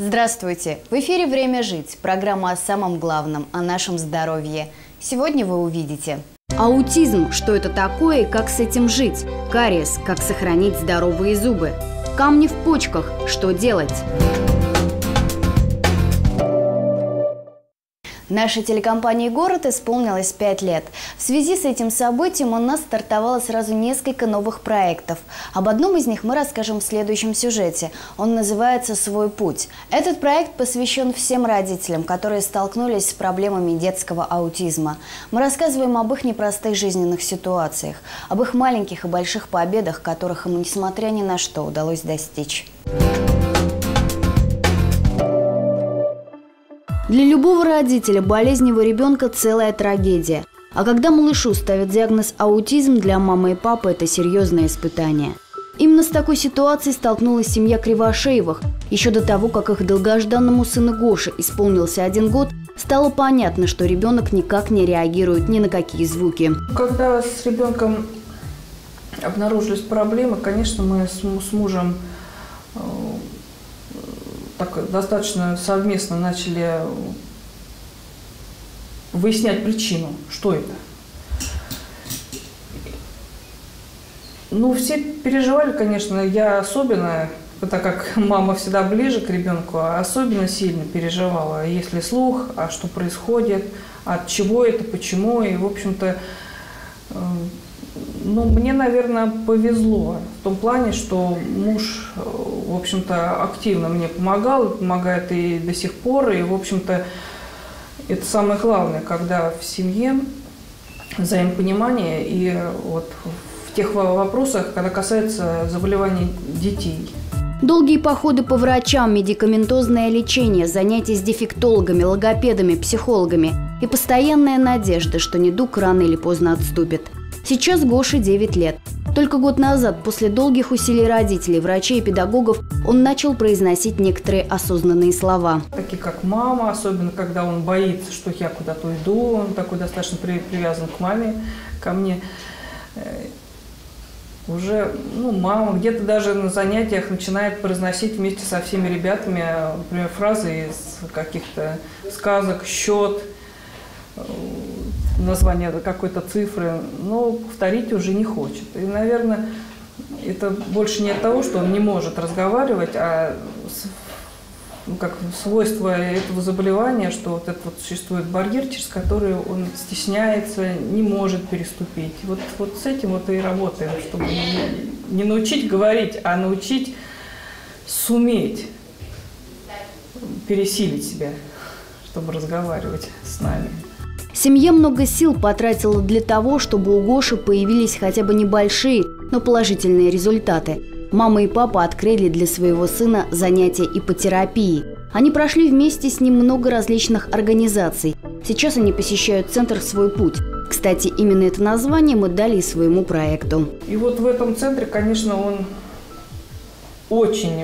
Здравствуйте! В эфире «Время жить» – программа о самом главном, о нашем здоровье. Сегодня вы увидите: аутизм – что это такое и как с этим жить? Кариес – как сохранить здоровые зубы? Камни в почках – что делать? Нашей телекомпании «Город» исполнилось 5 лет. В связи с этим событием у нас стартовало сразу несколько новых проектов. Об одном из них мы расскажем в следующем сюжете. Он называется «Свой путь». Этот проект посвящен всем родителям, которые столкнулись с проблемами детского аутизма. Мы рассказываем об их непростых жизненных ситуациях, об их маленьких и больших победах, которых им, несмотря ни на что, удалось достичь. Для любого родителя болезнь его ребенка – целая трагедия. А когда малышу ставят диагноз аутизм, для мамы и папы это серьезное испытание. Именно с такой ситуацией столкнулась семья Кривошеевых. Еще до того, как их долгожданному сыну Гоше исполнился 1 год, стало понятно, что ребенок никак не реагирует ни на какие звуки. Когда с ребенком обнаружились проблемы, конечно, мы с мужем достаточно совместно начали выяснять причину, что это. Ну, все переживали, конечно, я особенно, так как мама всегда ближе к ребенку, особенно сильно переживала, если слух, а что происходит, от чего это, почему, и, в общем-то, ну, мне, наверное, повезло в том плане, что муж, в общем-то, активно мне помогал, помогает и до сих пор. И, в общем-то, это самое главное, когда в семье взаимопонимание и вот в тех вопросах, когда касается заболеваний детей. Долгие походы по врачам, медикаментозное лечение, занятия с дефектологами, логопедами, психологами и постоянная надежда, что недуг рано или поздно отступит. Сейчас Гоше 9 лет. Только год назад, после долгих усилий родителей, врачей и педагогов, он начал произносить некоторые осознанные слова. Такие как мама, особенно когда он боится, что я куда-то уйду, он такой достаточно привязан к маме, ко мне. Уже, мама где-то даже на занятиях начинает произносить вместе со всеми ребятами, например, фразы из каких-то сказок, счет, название какой-то цифры, но повторить уже не хочет. И, наверное, это больше не от того, что он не может разговаривать, а как свойство этого заболевания, что вот этот вот существует барьер, через который он стесняется, не может переступить. Вот с этим вот и работаем, чтобы не научить говорить, а научить суметь пересилить себя, чтобы разговаривать с нами. Семья много сил потратила для того, чтобы у Гоши появились хотя бы небольшие, но положительные результаты. Мама и папа открыли для своего сына занятия иппотерапии. Они прошли вместе с ним много различных организаций. Сейчас они посещают центр «Свой путь». Кстати, именно это название мы дали и своему проекту. И вот в этом центре, конечно, он очень,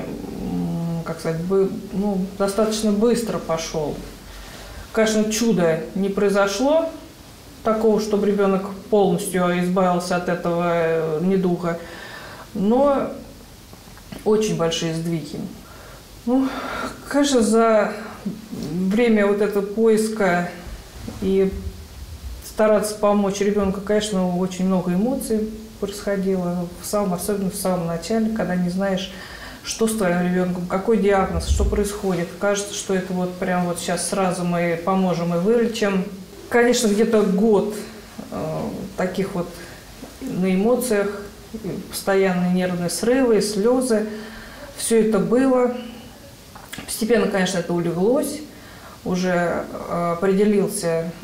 достаточно быстро пошел. Конечно, чуда не произошло, такого, чтобы ребенок полностью избавился от этого недуга, но очень большие сдвиги. Конечно, за время вот этого поиска и стараться помочь ребенку, конечно, очень много эмоций происходило, особенно в самом начале, когда не знаешь, что с твоим ребенком, какой диагноз, что происходит. Кажется, что это вот прям вот сейчас сразу мы поможем и вылечим. Конечно, где-то год таких вот на эмоциях, постоянные нервные срывы, слезы. Все это было. Постепенно, конечно, это улеглось. Уже определилась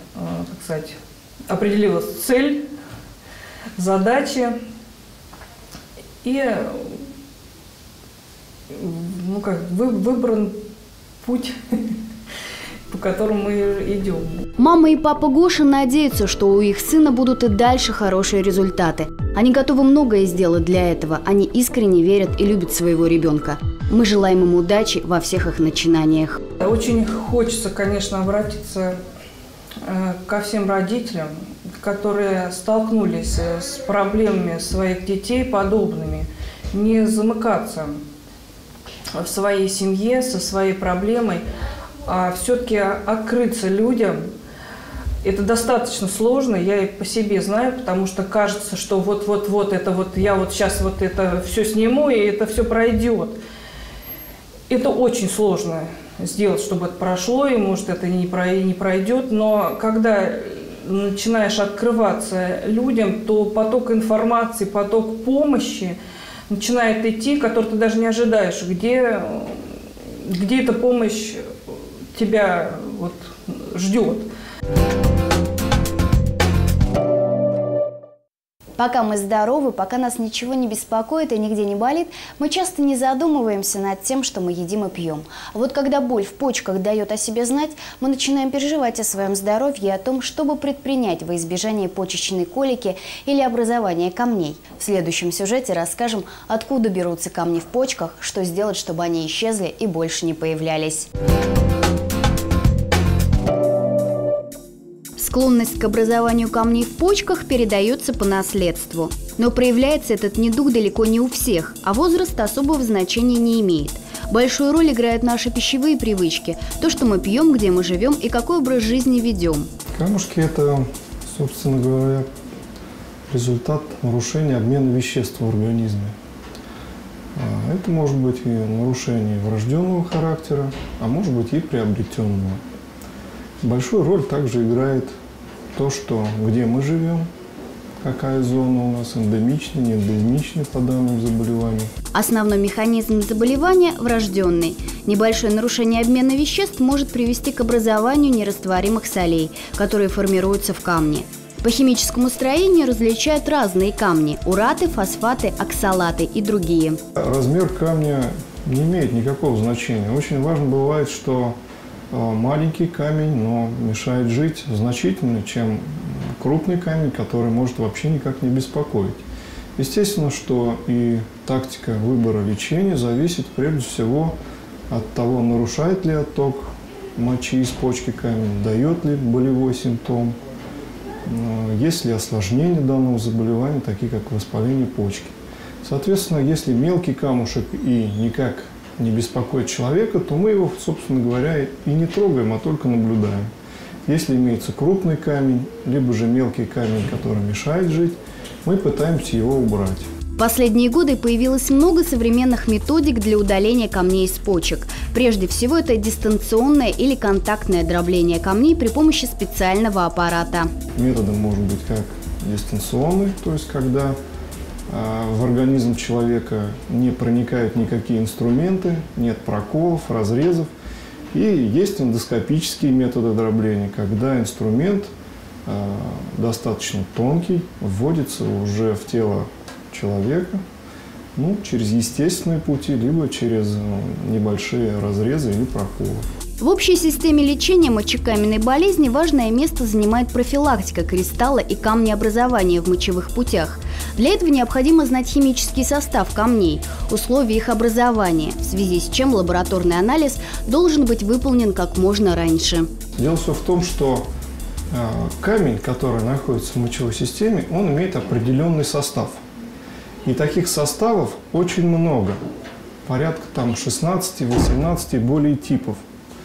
цель, задача. И выбран путь, по которому мы идем. Мама и папа Гоши надеются, что у их сына будут и дальше хорошие результаты. Они готовы многое сделать для этого. Они искренне верят и любят своего ребенка. Мы желаем им удачи во всех их начинаниях. Очень хочется, конечно, обратиться ко всем родителям, которые столкнулись с проблемами своих детей подобными, не замыкаться в своей семье, со своей проблемой, а все-таки открыться людям – это достаточно сложно, я и по себе знаю, потому что кажется, что вот это вот я вот сейчас вот это все сниму, и это все пройдет. Это очень сложно сделать, чтобы это прошло, и может это не пройдет, но когда начинаешь открываться людям, то поток информации, поток помощи начинает идти, который ты даже не ожидаешь, где эта помощь тебя вот ждет. Пока мы здоровы, пока нас ничего не беспокоит и нигде не болит, мы часто не задумываемся над тем, что мы едим и пьем. А вот когда боль в почках дает о себе знать, мы начинаем переживать о своем здоровье и о том, чтобы предпринять во избежание почечной колики или образования камней. В следующем сюжете расскажем, откуда берутся камни в почках, что сделать, чтобы они исчезли и больше не появлялись. Склонность к образованию камней в почках передается по наследству. Но проявляется этот недуг далеко не у всех, а возраст особого значения не имеет. Большую роль играют наши пищевые привычки, то, что мы пьем, где мы живем и какой образ жизни ведем. Камушки – это, собственно говоря, результат нарушения обмена веществ в организме. Это может быть и нарушение врожденного характера, а может быть и приобретенного. Большую роль также играет то, что где мы живем, какая зона у нас, эндемичная, не эндемичная по данному заболеванию. Основной механизм заболевания – врожденный. Небольшое нарушение обмена веществ может привести к образованию нерастворимых солей, которые формируются в камне. По химическому строению различают разные камни – ураты, фосфаты, оксалаты и другие. Размер камня не имеет никакого значения. Очень важно бывает, что маленький камень, но мешает жить значительно, чем крупный камень, который может вообще никак не беспокоить. Естественно, что и тактика выбора лечения зависит прежде всего от того, нарушает ли отток мочи из почки камень, дает ли болевой симптом, есть ли осложнения данного заболевания, такие как воспаление почки. Соответственно, если мелкий камушек и никак не беспокоит человека, то мы его, собственно говоря, и не трогаем, а только наблюдаем. Если имеется крупный камень, либо же мелкий камень, который мешает жить, мы пытаемся его убрать. В последние годы появилось много современных методик для удаления камней из почек. Прежде всего, это дистанционное или контактное дробление камней при помощи специального аппарата. Методом может быть как дистанционный, то есть когда в организм человека не проникают никакие инструменты, нет проколов, разрезов. И есть эндоскопические методы дробления, когда инструмент достаточно тонкий, вводится уже в тело человека, через естественные пути, либо через небольшие разрезы или проколы. В общей системе лечения мочекаменной болезни важное место занимает профилактика кристалла и камнеобразования в мочевых путях. Для этого необходимо знать химический состав камней, условия их образования, в связи с чем лабораторный анализ должен быть выполнен как можно раньше. Дело все в том, что камень, который находится в мочевой системе, он имеет определенный состав. И таких составов очень много, порядка 16-18 и более типов.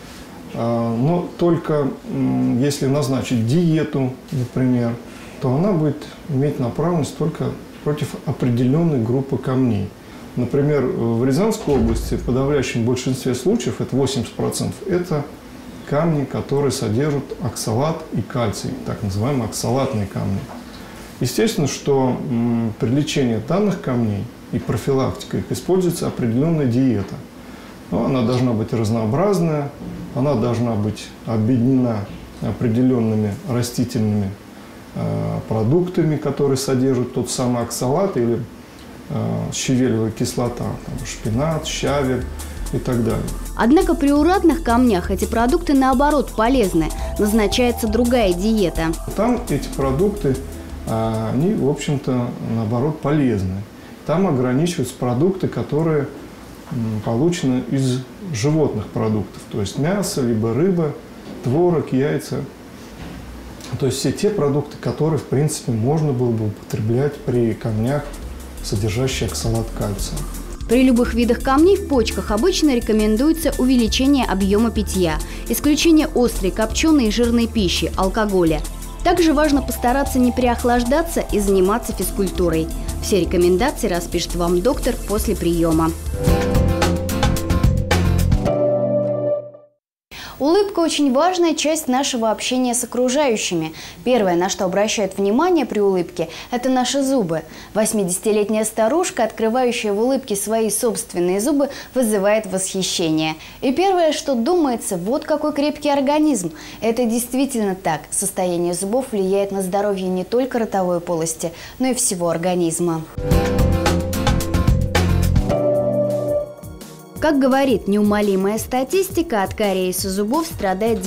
Но только если назначить диету, например, то она будет иметь направленность только против определенной группы камней. Например, в Рязанской области в подавляющем большинстве случаев, это 80%, это камни, которые содержат оксалат и кальций, так называемые оксалатные камни. Естественно, что при лечении данных камней и профилактике их используется определенная диета. Но она должна быть разнообразная, она должна быть объединена определенными растительными продуктами, которые содержат тот самый оксалат или щавелевая кислота, шпинат, щавель и так далее. Однако при уратных камнях эти продукты наоборот полезны, назначается другая диета. Там эти продукты, они, в общем-то, наоборот полезны. Там ограничиваются продукты, которые получены из животных продуктов, то есть мясо, либо рыба, творог, яйца. То есть все те продукты, которые, в принципе, можно было бы употреблять при камнях, содержащих оксалат кальция. При любых видах камней в почках обычно рекомендуется увеличение объема питья, исключение острой, копченой и жирной пищи, алкоголя. Также важно постараться не переохлаждаться и заниматься физкультурой. Все рекомендации распишет вам доктор после приема. Улыбка – очень важная часть нашего общения с окружающими. Первое, на что обращают внимание при улыбке – это наши зубы. 80-летняя старушка, открывающая в улыбке свои собственные зубы, вызывает восхищение. И первое, что думается – вот какой крепкий организм. Это действительно так. Состояние зубов влияет на здоровье не только ротовой полости, но и всего организма. Как говорит неумолимая статистика, от кариеса зубов страдает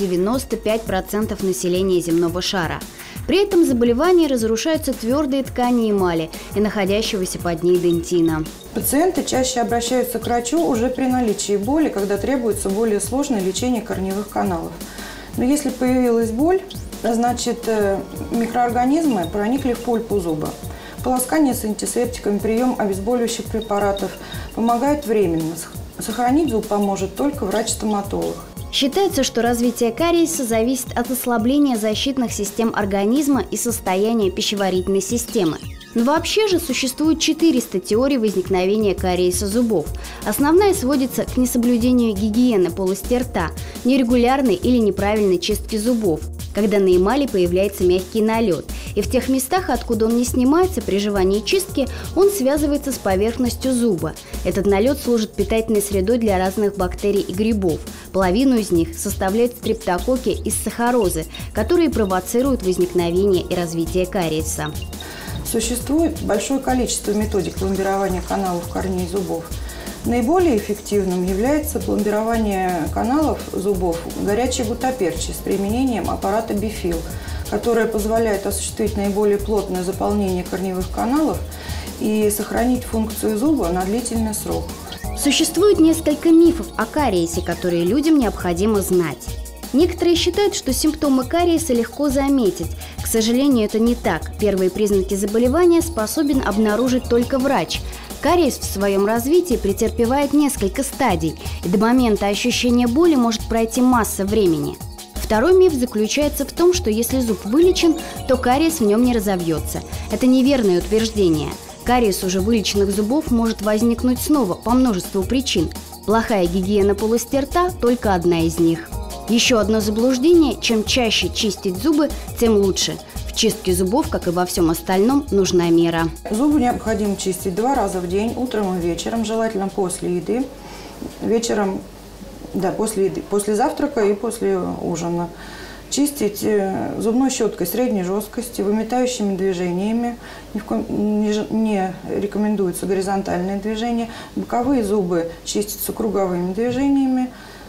95% населения земного шара. При этом заболевания разрушаются твердые ткани эмали и находящегося под ней дентина. Пациенты чаще обращаются к врачу уже при наличии боли, когда требуется более сложное лечение корневых каналов. Но если появилась боль, значит микроорганизмы проникли в пульпу зуба. Полоскание с антисептиками, прием обезболивающих препаратов помогает временно. Сохранить зуб поможет только врач-стоматолог. Считается, что развитие кариеса зависит от ослабления защитных систем организма и состояния пищеварительной системы. Но вообще же существует 400 теорий возникновения кариеса зубов. Основная сводится к несоблюдению гигиены полости рта, нерегулярной или неправильной чистке зубов, когда на эмали появляется мягкий налет. И в тех местах, откуда он не снимается при жевании и чистке, он связывается с поверхностью зуба. Этот налет служит питательной средой для разных бактерий и грибов. Половину из них составляют стрептококки из сахарозы, которые провоцируют возникновение и развитие кариеса. Существует большое количество методик пломбирования каналов корней зубов. Наиболее эффективным является пломбирование каналов зубов горячей гуттаперчи с применением аппарата Бифил, которое позволяет осуществить наиболее плотное заполнение корневых каналов и сохранить функцию зуба на длительный срок. Существует несколько мифов о кариесе, которые людям необходимо знать. Некоторые считают, что симптомы кариеса легко заметить. К сожалению, это не так. Первые признаки заболевания способен обнаружить только врач. Кариес в своем развитии претерпевает несколько стадий, и до момента ощущения боли может пройти масса времени. Второй миф заключается в том, что если зуб вылечен, то кариес в нем не разовьется. Это неверное утверждение. Кариес уже вылеченных зубов может возникнуть снова по множеству причин. Плохая гигиена полости рта – только одна из них. Еще одно заблуждение – чем чаще чистить зубы, тем лучше. В чистке зубов, как и во всем остальном, нужна мера. Зубы необходимо чистить 2 раза в день, утром и вечером, желательно после еды. Вечером, после еды, после завтрака и после ужина. Чистить зубной щеткой средней жесткости, выметающими движениями. Не рекомендуются горизонтальные движения. Боковые зубы чистятся круговыми движениями.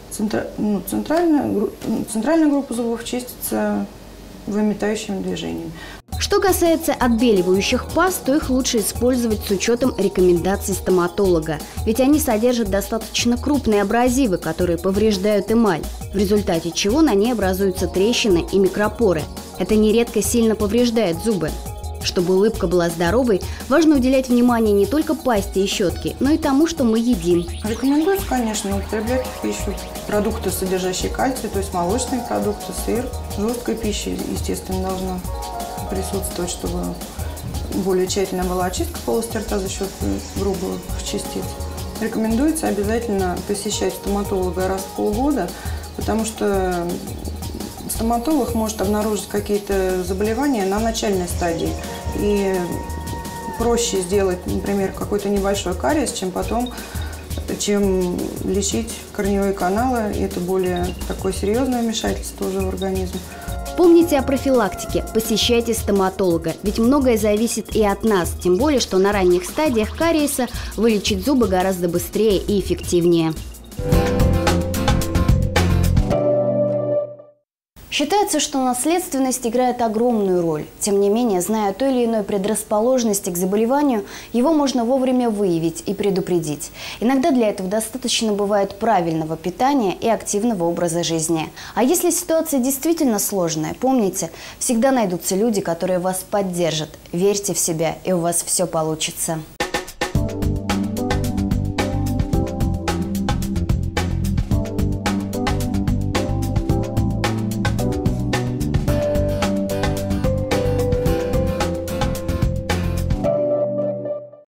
Центральная группа зубов чистится выметающими движениями. Что касается отбеливающих паст, то их лучше использовать с учетом рекомендаций стоматолога, ведь они содержат достаточно крупные абразивы, которые повреждают эмаль, в результате чего на ней образуются трещины и микропоры. Это нередко сильно повреждает зубы. Чтобы улыбка была здоровой, важно уделять внимание не только пасте и щетке, но и тому, что мы едим. Рекомендуется, конечно, употреблять в пищу продукты, содержащие кальций, то есть молочные продукты, сыр. Жесткая пища, естественно, должна присутствовать, чтобы более тщательно была очистка полости рта за счет грубых частиц. Рекомендуется обязательно посещать стоматолога раз в полгода, потому что стоматолог может обнаружить какие-то заболевания на начальной стадии. И проще сделать, например, какой-то небольшой кариес, чем лечить корневые каналы. И это более такое серьезное вмешательство уже в организм. Помните о профилактике, посещайте стоматолога, ведь многое зависит и от нас, тем более, что на ранних стадиях кариеса вылечить зубы гораздо быстрее и эффективнее. Считается, что наследственность играет огромную роль. Тем не менее, зная о той или иной предрасположенности к заболеванию, его можно вовремя выявить и предупредить. Иногда для этого достаточно бывает правильного питания и активного образа жизни. А если ситуация действительно сложная, помните, всегда найдутся люди, которые вас поддержат. Верьте в себя, и у вас все получится.